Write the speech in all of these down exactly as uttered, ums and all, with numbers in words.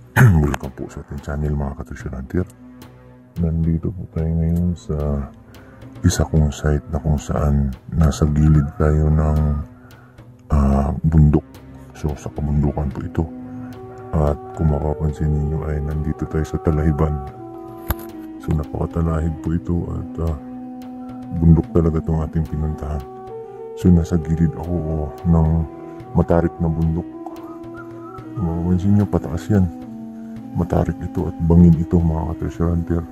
Welcome po sa ating channel mga ka-treasure hunter. Nandito po tayo ngayon sa isa kong site na kung saan nasa gilid tayo ng uh, bundok. So sa kabundukan po ito. At kung mapapansin ninyo ay nandito tayo sa Talahiban. So napakatalahib po ito at uh, bundok talaga itong ating pinuntahan. So nasa gilid ako oh, ng matarik na bundok. Kung mapapansin nyo, pataas yan. Matarik ito at bangin ito mga ka-treasure hunter.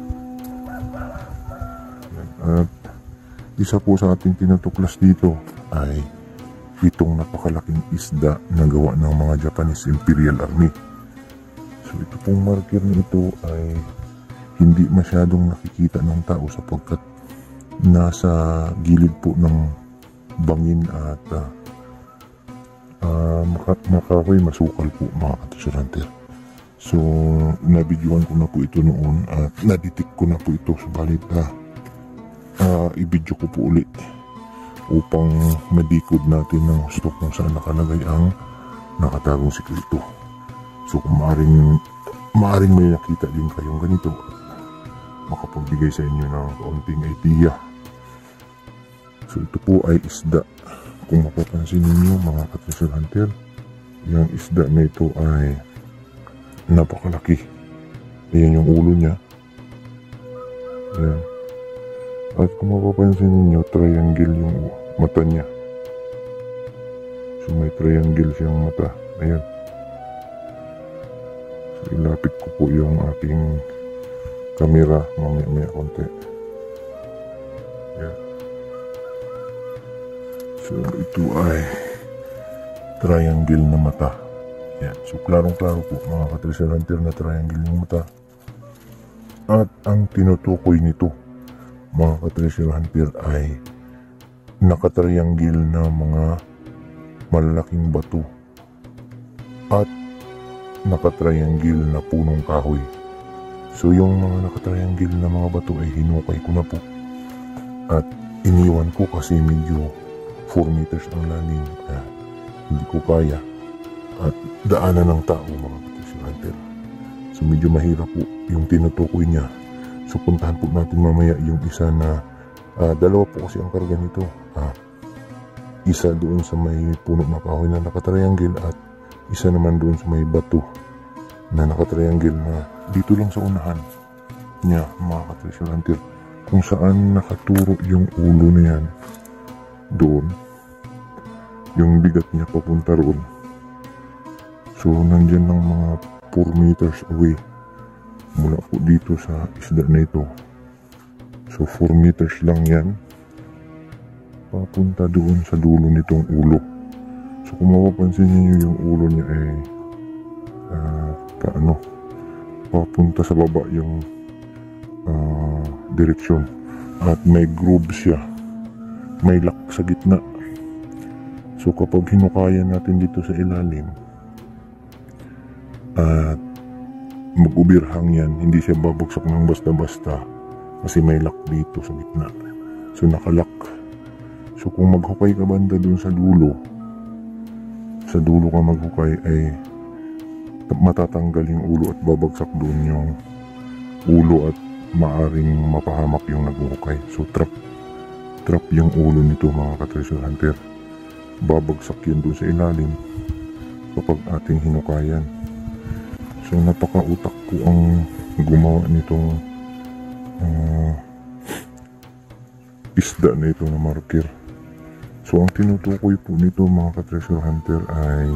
At isa po sa ating tinutuklas dito ay itong napakalaking isda na gawa ng mga Japanese Imperial Army. So ito pong marker na ito ay hindi masyadong nakikita ng tao sapagkat nasa gilid po ng bangin at uh, uh, makakoy masukal po mga ka-treasure hunter. So, nabidyoan ko na po ito noon at naditik ko na po ito. Subalit, uh, uh, ibidyo ko po ulit upang madikod natin ng gusto kung saan nakalagay ang nakatagong sikreto. So, kung maaring, maaring may nakita din kayong ganito, makapagbigay sa inyo ng kaunting idea. So, ito po ay isda. Kung mapapansin ninyo mga ka-treasure hunter, yung isda na ito ay napakalaki. Ayan yung ulo niya. Ayan. At kung mapapansin ninyo, triangle yung mata niya. So may triangle siyang mata. Ayan. So ilapit ko po yung aking camera mamaya maya konti. Ayan. So ito ay triangle na mata. Yan. So, klarong-klaro po mga ka-treasure hunter na triangle yung mata. At ang tinutukoy nito mga ka-treasure hunter ay nakatriangle na mga malalaking bato at nakatriangle na punong kahoy. So, yung mga nakatriangle na mga bato ay hinukay ko na po. At iniwan ko kasi medyo four meters ang lalim. Kaya hindi ko kaya. At daanan ng tao mga ka-treasure hunter. So medyo mahirap po yung tinutukoy niya. So puntahan po natin mamaya yung isa na uh, dalawa po kasi ang karga nito. Uh, isa doon sa may puno na kahoy na nakatriangle at isa naman doon sa may bato na nakatriangle na dito lang sa unahan niya mga ka-treasure hunter. Kung saan nakaturo yung ulo na yan doon. Yung bigat niya papunta roon. So, nandyan ng mga four meters away mula po dito sa isda na ito. So, four meters lang yan. Papunta doon sa dulo nitong ulo. So, kung mapapansin niyo yung ulo niya ay uh, paano, papunta sa baba yung uh, direksyon. At may groove siya. May lock sa gitna. So, kapag hinukayan natin dito sa ilalim, at mag-ubirhang yan, hindi siya babagsak ng basta-basta kasi may lock dito sa gitna. So nakalock. So kung maghukay ka banda dun sa dulo, sa dulo ka maghukay ay matatanggal yung ulo at babagsak dun yung ulo at maaring mapahamak yung naghuhukay. So trap, trap yung ulo nito mga ka-treasure hunter. Babagsak yun dun sa ilalim kapag ating hinukayan. So napaka-utak po ang gumawa nitong uh, isda na ito na marker. So ang tinutukoy po nito mga ka-treasure hunter ay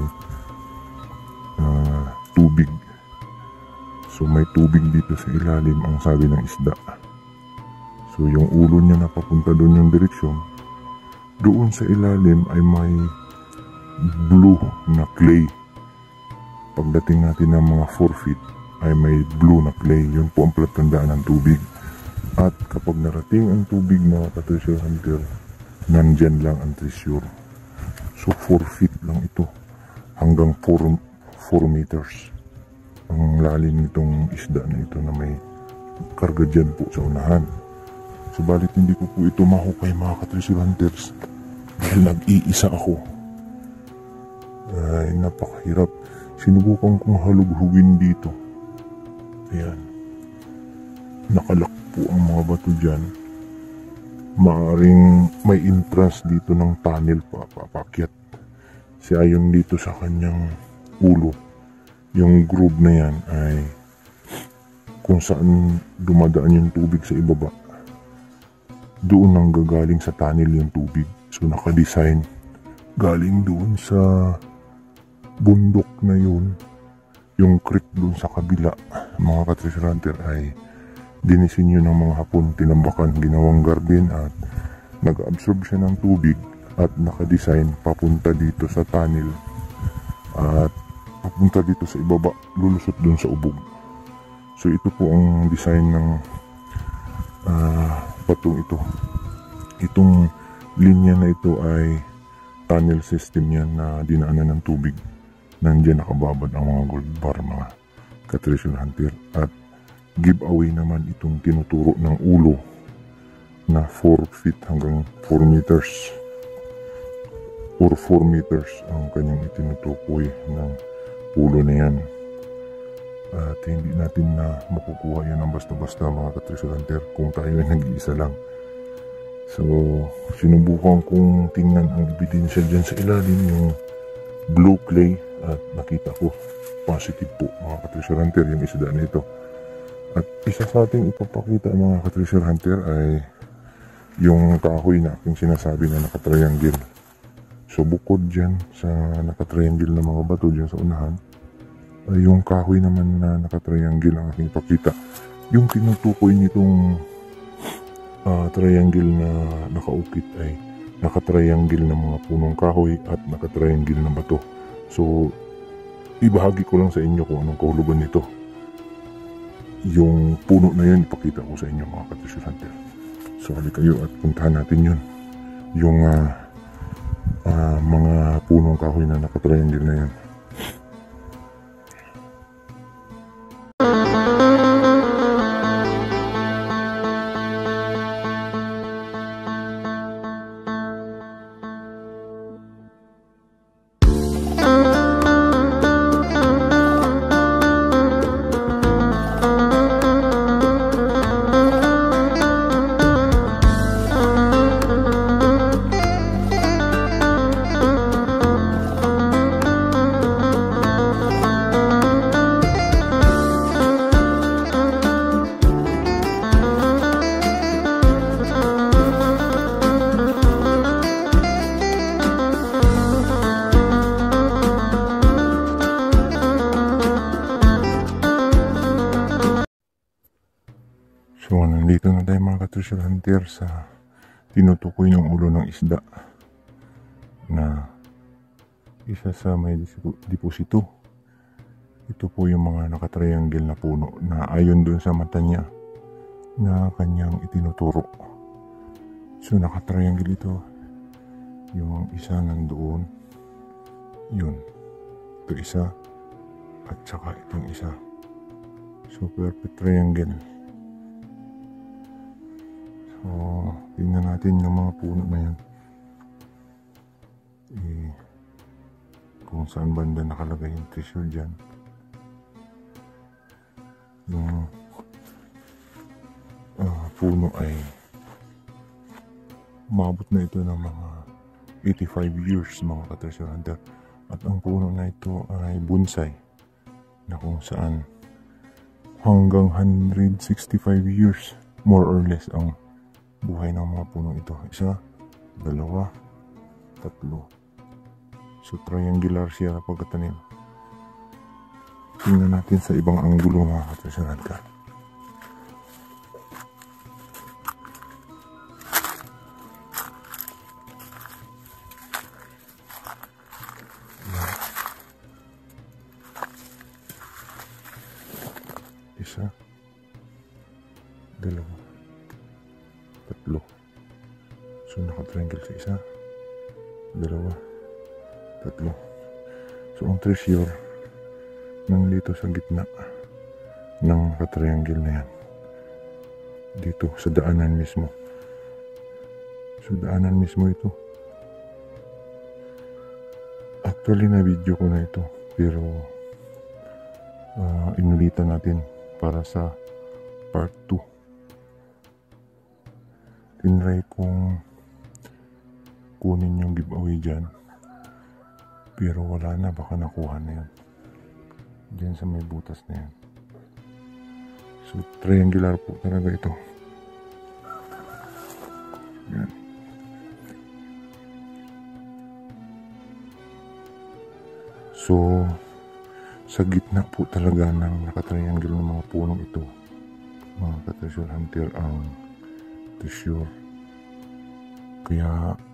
uh, tubig. So may tubig dito sa ilalim ang sabi ng isda. So yung ulo niya napapunta doon yung direksyon. Doon sa ilalim ay may blue na clay. Pagdating natin ng mga four feet ay may blue na clay. Yun po ang palatandaan ng tubig. At kapag narating ang tubig mga ka-treasure hunter, nandyan lang ang treasure. So four feet lang ito hanggang four meters ang lalim nitong isda na ito na may karga dyan po sa unahan. Subalit hindi ko po ito mahukay mga ka-treasure hunters dahil nag-iisa ako. Ay napakahirap. Sinubukan kong halughugin dito. Ayan. Nakalak po ang mga bato dyan. Maaring may entrance dito ng tunnel pa, papakyat. Si ayon dito sa kanyang ulo, yung groove na yan ay kung saan dumadaan yung tubig sa ibaba. Doon ang gagaling sa tunnel yung tubig. So nakadesign galing doon sa bundok na yun, yung creek doon sa kabila, mga ka-treasure hunter, ay dinisenyo ng mga Hapon, tinambakan, ginawang garden at nag-absorb siya ng tubig at nakadesign papunta dito sa tunnel at papunta dito sa ibaba, lulusot dun sa ubog. So ito po ang design ng uh, batong ito. Itong linya na ito ay tunnel system yan na dinaanan ng tubig. Nandiyan nakababad ang mga gold bar, mga ka-treasure hunter, at giveaway naman itong tinuturo ng ulo na four feet hanggang four meters or four meters ang kanyang itinutukoy ng ulo na yan. At hindi natin na makukuha yan ng basta-basta, mga ka-treasure hunter, kung tayo ay nag-iisa lang. So sinubukan kong tingnan ang ebidensya dyan sa ilalim, yung blue clay, at nakita ko positive po, mga ka-treasure hunter, yung isda na ito. At isa sa ating ipapakita, mga ka-treasure hunter, ay yung kahoy na aking sinasabi na nakatriangle. So bukod dyan sa nakatriangle na mga bato dyan sa unahan, ay yung kahoy naman na nakatriangle ang aking ipakita. Yung tinutukoy nitong uh, triangle na nakaukit ay nakatriangle ng mga punong kahoy at nakatriangle na bato. So ibahagi ko lang sa inyo kung anong kahulugan nito. Yung puno na yun, ipakita ko sa inyo, mga ka-treasure hunter. So halika kayo at puntahan natin yun. Yung uh, uh, mga punong kahoy na nakatriangle na yan. So nandito na tayo, mga ka-treasure hunter, sa tinutukoy ng ulo ng isda na isa sa may deposito. Ito po yung mga nakatriangle na puno na ayon dun sa mata niya na kanyang itinuturo. So nakatriangle ito. Yung isa nandoon, yun, ito isa, at saka itong isa. So perfect triangle. So, tingnan natin yung mga puno na yan. Eh, kung saan banda nakalagay yung treasure dyan. Yung uh, puno ay umabot na ito ng mga eighty-five years, mga ka-treasure hunter. At ang puno na ito ay bonsai, na kung saan hanggang one hundred sixty-five years more or less ang buhay ng mga puno ito. Isa, dalawa, tatlo. So triangular siya pagkatanim. Tingnan natin sa ibang anggulo, mga ka-treasure hunter. Isa, dalawa, tatlo. So naka-triangle sa isa, dalawa, tatlo. So ang treasure nang dito sa gitna ng naka-triangle na yan, dito sa daanan mismo. So daanan mismo ito. Actually na video ko na ito, pero uh, inulitan natin para sa part two. Tinry kong kunin yung giveaway dyan, pero wala na, baka nakuha na yan dyan sa may butas na yan. So triangular po talaga ito. Yan. So sa gitna po talaga ng nakatriangle ng mga punong ito, mga ka-treasure hunter, ang treasure. Kaya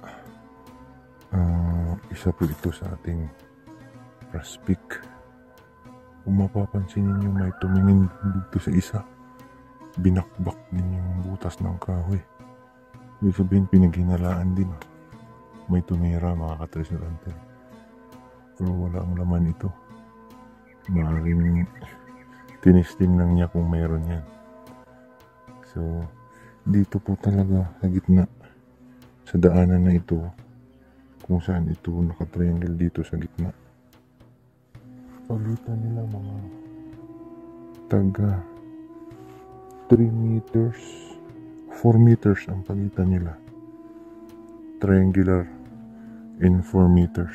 uh, isa po ito sa ating prospect. Kung mapapansin ninyo, may tumingin dito sa isa, binakbak din yung butas ng kahoy. Ibig sabihin, pinaghinalaan din. May tumira, mga ka-treasure hunter. Pero wala ang laman ito. Maaaring tinisting lang niya kung mayroon yan. So dito po talaga sa gitna, sa daanan na ito, kung saan ito nakatriangle dito sa gitna, pagitan nila mga taga three meters, four meters ang pagitan nila. Triangular in four meters.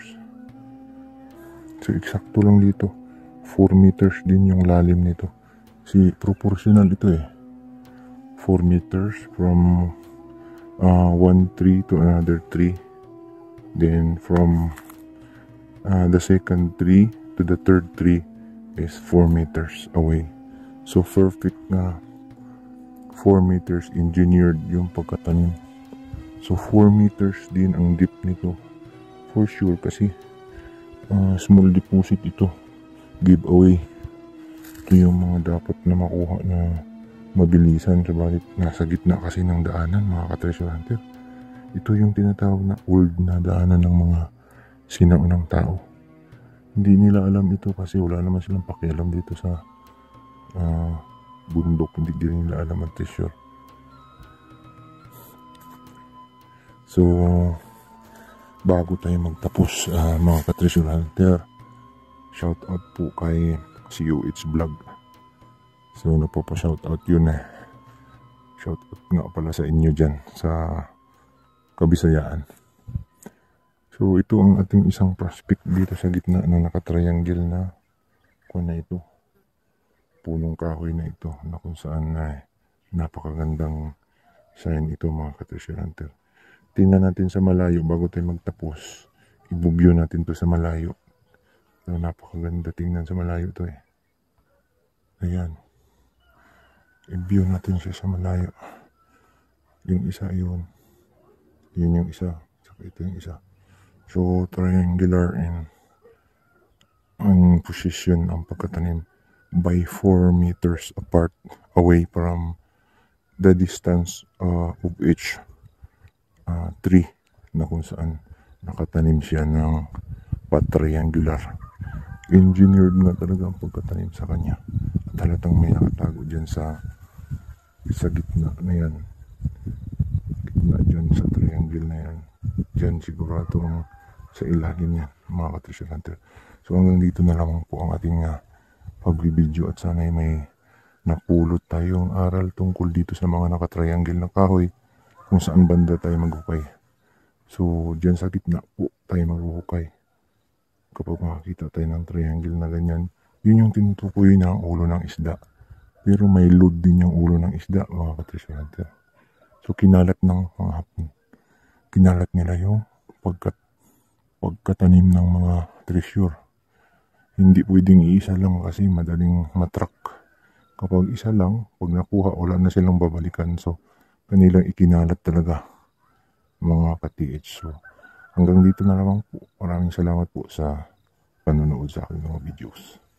So eksakto lang dito, four meters din yung lalim nito. Si proportional ito eh, four meters from uh, one tree to another tree, then from uh, the second tree to the third tree is four meters away. So perfect na four meters engineered yung pagkatanim. So four meters din ang deep nito for sure, kasi uh, small deposit ito, giveaway. Ito yung mga dapat na makuha na mabilisan, sabalit nasa gitna kasi ng daanan, mga ka-treasure hunter. Ito yung tinatawag na old na daanan ng mga sinaunang tao. Hindi nila alam ito kasi wala naman silang pakialam dito sa uh, bundok. Hindi din nila alam ang treasure. So bago tayo magtapos, uh, mga ka-treasure hunter, shout out po kay C O H Vlog. So nagpapa-shoutout yun eh. Shoutout nga pala sa inyo dyan sa Kabisayaan. So ito ang ating isang prospect dito sa gitna ng nakatriangle na kuha na ito. Punong kahoy na ito na kung saan na eh, napakagandang sign ito, mga ka-treasure hunter. Tingnan natin sa malayo bago tayo magtapos. I-view natin to sa malayo. So, napakaganda tingnan sa malayo to eh. Ayan. I-view natin siya sa malayo. Yung isa yun. Yun yung isa. Saka ito yung isa. So triangular in ang position ang pagkatanim by four meters apart away from the distance uh, of each uh, tree na kung saan nakatanim siya ng patriangular. Engineered nga talaga ang pagkatanim sa kanya. At halatang may nakatago dyan sa sa gitna na yan. Gitna dyan sa triangle na yan. Dyan sigurado ang sa ilalim niya, mga ka-treasure hunter. So hanggang dito na lamang po ang ating uh, pagbibideo, at sana may napulot tayong aral tungkol dito sa mga nakatriangle na kahoy kung saan banda tayo maghukay. So dyan sa gitna po tayo maghuhukay. Kapag makakita tayo ng triangle na ganyan, yun yung tinutukoy na ang ulo ng isda. Pero may load din yung ulo ng isda, mga ka-treasure hunter. So kinalat ng mga hapon. Kinalat nila yung pagkat pagkatanim ng mga treasure. Hindi pwedeng iisa lang kasi madaling matrack. Kapag isa lang, pag nakuha, wala na silang babalikan. So, kanilang ikinalat talaga, mga ka-T H. So, hanggang dito na lamang po. Maraming salamat po sa panonood sa aking mga videos.